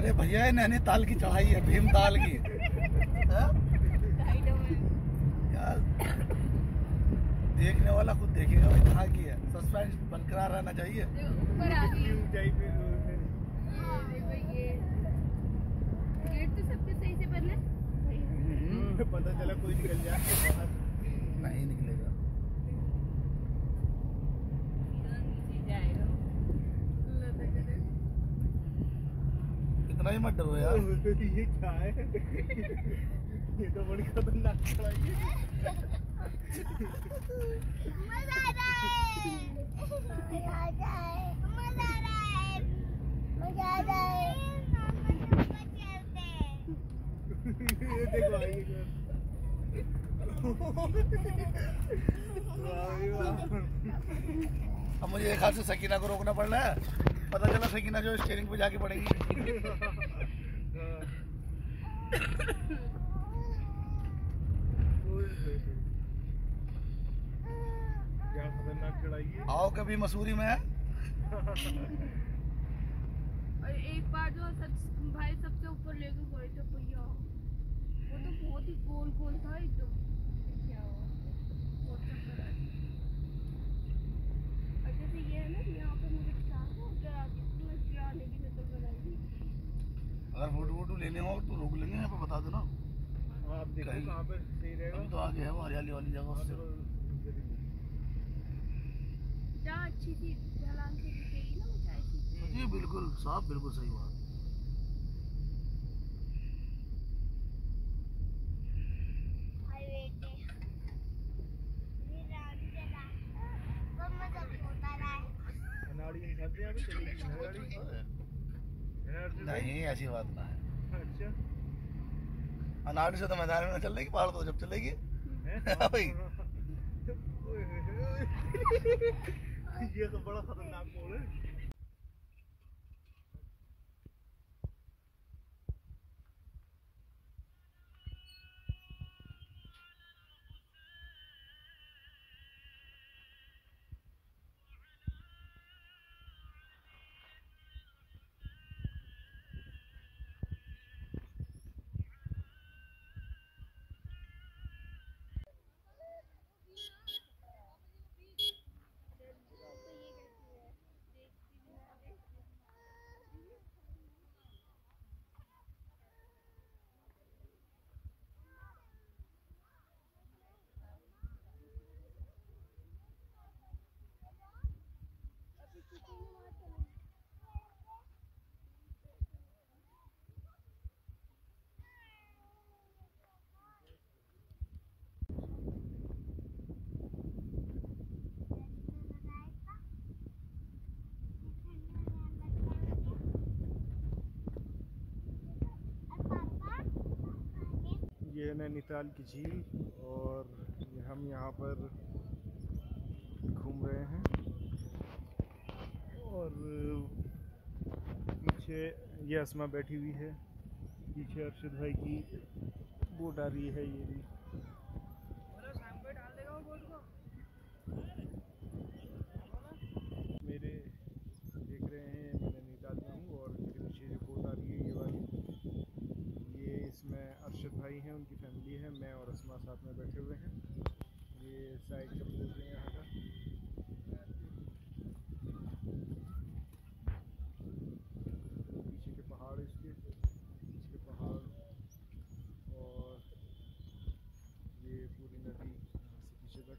अरे भैया ये नैनीताल की चढ़ाई है, भीमताल की। यार देखने वाला खुद देखेगा भाई कहाँ की है। सस्पेंस बरकरार रहना चाहिए। गेट तो सबके सही से बंद है। पता चला कोई निकल जाए बाहर। नहीं निकलेगा। इतना ही मत डरो यार। ये क्या है? ये तो बड़ी खतरनाक चढ़ाई है। मजा आ रहा है, मजा आ रहा है, मजा आ रहा है, मजा आ रहा है। ये देखो आगे अब मुझे एक हाथ से सकीना को रोकना पड़ रहा है। पता चला सकीना जो स्टीयरिंग पे जाके पड़ेगी। क्या खतरनाक चढ़ाई है। आओ कभी मसूरी में है। और एक बार जो भाई सबसे ऊपर लेके गए थे भैया, वो तो बहुत ही गोल गोल था एकदम। क्या हुआ? बहुत चक्कर आया। और जैसे ये है ना, यहाँ पे मुझे गिराने की नजर बनाई। अगर फोटो वोटो लेने हो तो रोक लेंगे, यहाँ पे बता देना। आप देखो कहाँ पे सही रहेगा। अभी तो आगे है वो हरियाली वाली जगह से। जहाँ अच्छी सी ढलान से दिखेगी ना, मुझे ऐसी। जी बिल्कुल साहब, बिल्कुल सही बात। नहीं ऐसी बात ना है। अच्छा अनाड़ी से तो मैदान में चल रही, पहाड़ तो जब चलेगी। भाई ये तो बड़ा खतरनाक मोड़ है। ये नैनीताल की झील और हम यहाँ पर घूम रहे हैं और पीछे ये अस्मा बैठी हुई है, पीछे अर्शद भाई की बोट आ रही है। ये भी मेरे देख रहे हैं, मैं नैनीताल में हूँ और मेरे पीछे जो बोट आ रही है ये वाली, ये इसमें अर्शद भाई हैं, उनकी फैमिली है, मैं और अस्मा साथ में बैठे हुए हैं। ये साइड का बोट है यहाँ का। पीछे के पहाड़, इसके पीछे के पहाड़ और ये पूरी नदी यहाँ से पीछे तक।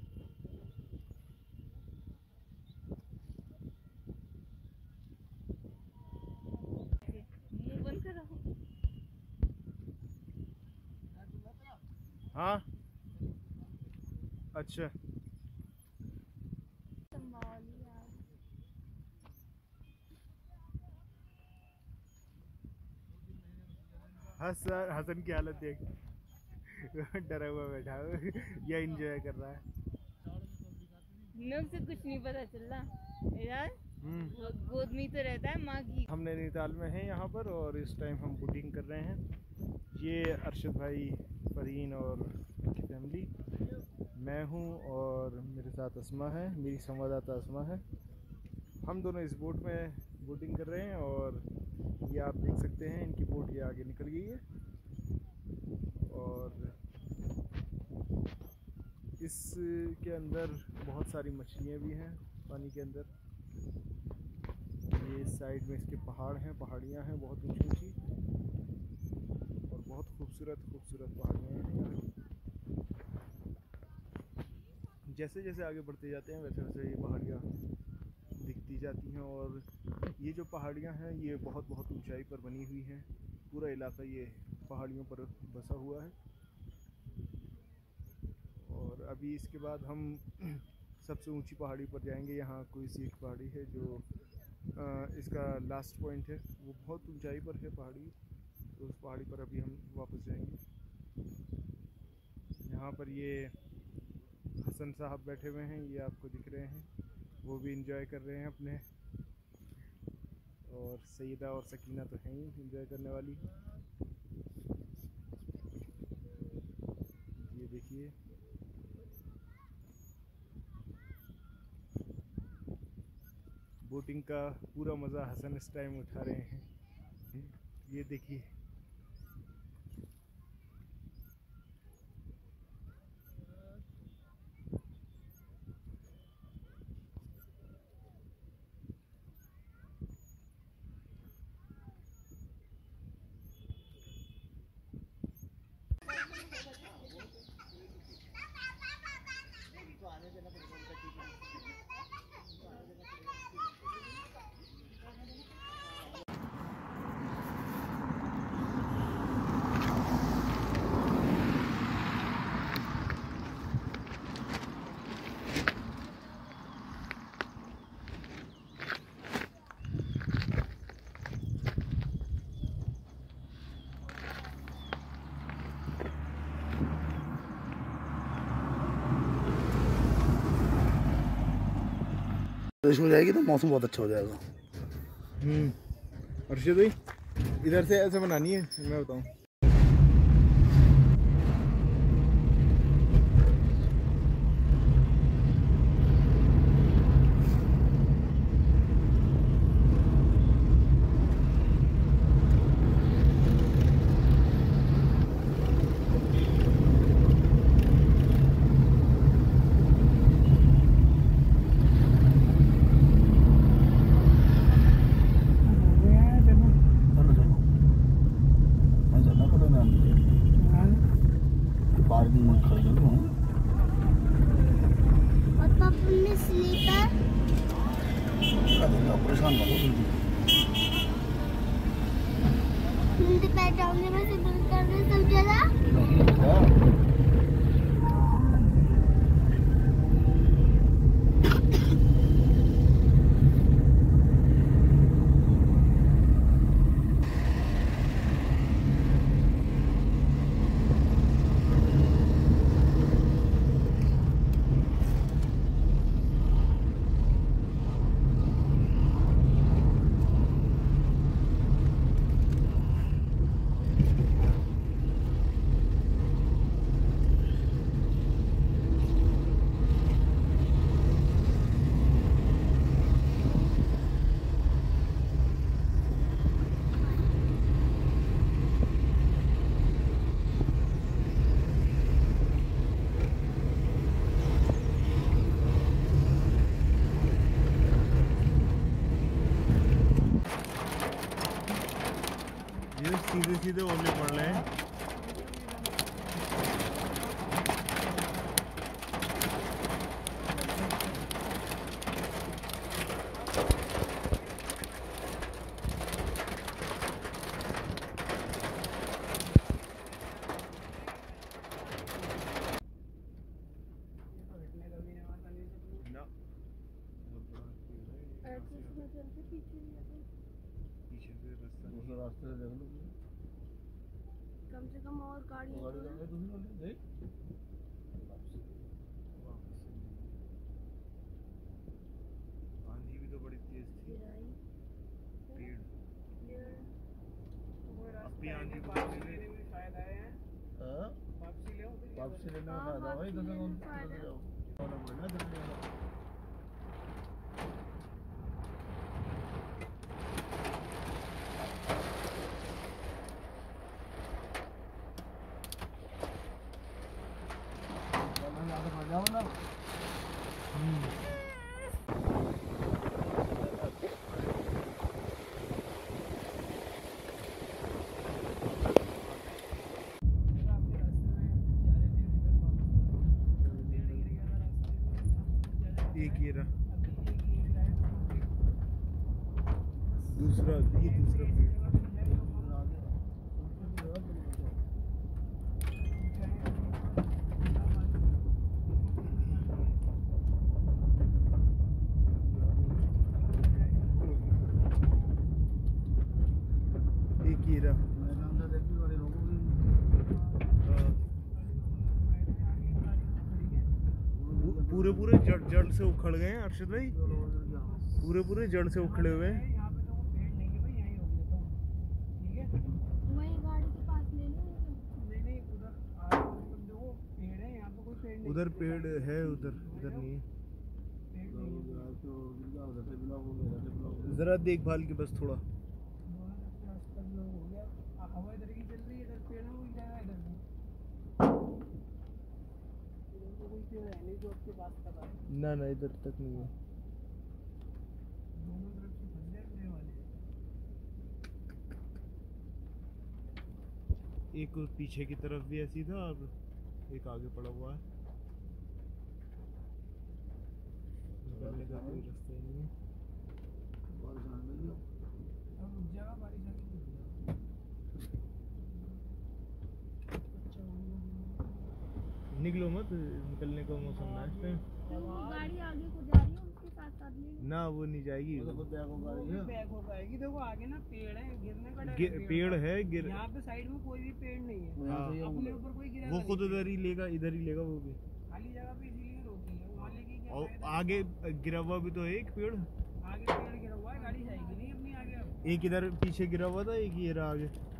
मुंह बंद कर रहा हूँ। हाँ अच्छा हसन की हालत देख, डरा हुआ बैठा है या एंजॉय कर रहा है। से कुछ नहीं पता चल रहा यार, गोद में तो रहता है माँ की। हम नैनीताल में हैं यहाँ पर और इस टाइम हम बोटिंग कर रहे हैं। ये अरशद भाई, फरीन और उनकी फैमिली, मैं हूँ और मेरे साथ अस्मा है, मेरी संवाददाता अस्मा है। हम दोनों इस बोट में बोटिंग कर रहे हैं। और ये आप देख सकते हैं इनकी बोट ये आगे निकल गई है। और इसके अंदर बहुत सारी मछलियाँ भी हैं पानी के अंदर। ये साइड में इसके पहाड़ हैं, पहाड़ियाँ हैं बहुत ऊंची ऊंची और बहुत खूबसूरत खूबसूरत पहाड़ियाँ हैं यहाँ की। जैसे जैसे आगे बढ़ते जाते हैं वैसे वैसे ये पहाड़ियाँ दिखती जाती हैं। और ये जो पहाड़ियाँ हैं ये बहुत बहुत ऊंचाई पर बनी हुई हैं। पूरा इलाका ये पहाड़ियों पर बसा हुआ है। और अभी इसके बाद हम सबसे ऊंची पहाड़ी पर जाएंगे। यहाँ कोई सी एक पहाड़ी है जो इसका लास्ट पॉइंट है, वो बहुत ऊंचाई पर है पहाड़ी। तो उस पहाड़ी पर अभी हम वापस जाएंगे। यहाँ पर ये हसन साहब बैठे हुए हैं, ये आपको दिख रहे हैं, वो भी इंजॉय कर रहे हैं अपने। और सईदा और सकीना तो हैं ही इंजॉय करने वाली। ये देखिए बोटिंग का पूरा मज़ा हसन इस टाइम उठा रहे हैं। ये देखिए बारिश हो जाएगी तो मौसम बहुत अच्छा हो जाएगा। अर्शद भाई इधर से ऐसे बनानी है, मैं बताऊँ। परेशान ना हो बैकग्राउंड में से बंद कर दे सब जगह। सीधे सीधे ओले पड़ रहे हैं। पीछे से रास्ता दूसरा रास्ते से देख लो, कम से कम और गाड़ी आंधी भी तो बड़ी तेज थी। पेड़ अब भी आंधी वापसी लेने में फायदा है। वापसी लेने में फायदा भाई। दूसरा पेड़। एक ये रहा। पूरे जड़ से उखड़ गए हैं अर्शद भाई, पूरे जड़ से उखड़े हुए हैं। वही गाड़ी के पास ले लो। उधर पेड़ है, उधर नहीं है। जरा देखभाल की बस थोड़ा। हवा इधर की चल रही है, इधर पेड़ हो जाएगा, इधर कोई पेड़ है नहीं जो आपके पास कर रहा है। ना इधर तक नहीं है। दोनों तरफ से बंदे रहने वाले हैं। एक पीछे की तरफ भी ऐसी था और एक आगे पड़ा हुआ है। निकलने का कोई रास्ता ही नहीं है। अब रुक जाएगा, बारिश आएगी। निकलो मत, निकलने का मौसम ना इस टाइम। वो गाड़ी आगे को जा रही है, उसके साथ साथ ले लो। ना वो नहीं जाएगी। बैक हो पाएगी। देखो आगे ना पेड़ है, गिरने का डर पेड़ है गिर। यहाँ पे साइड में कोई भी पेड़ नहीं है। हाँ। अपने ऊपर कोई गिरा वो खुद इधर ही लेगा वो भी। खाली जगह पे इसीलिए रोकी है, वहाँ लेके क्या और फायदा? आगे गिरा हुआ भी तो है एक पेड़। आगे पेड़ गिरा हुआ है, गाड़ी जाएगी नहीं अपनी आगे। अब एक इधर पीछे गिरा हुआ था, एक ये रहा आगे।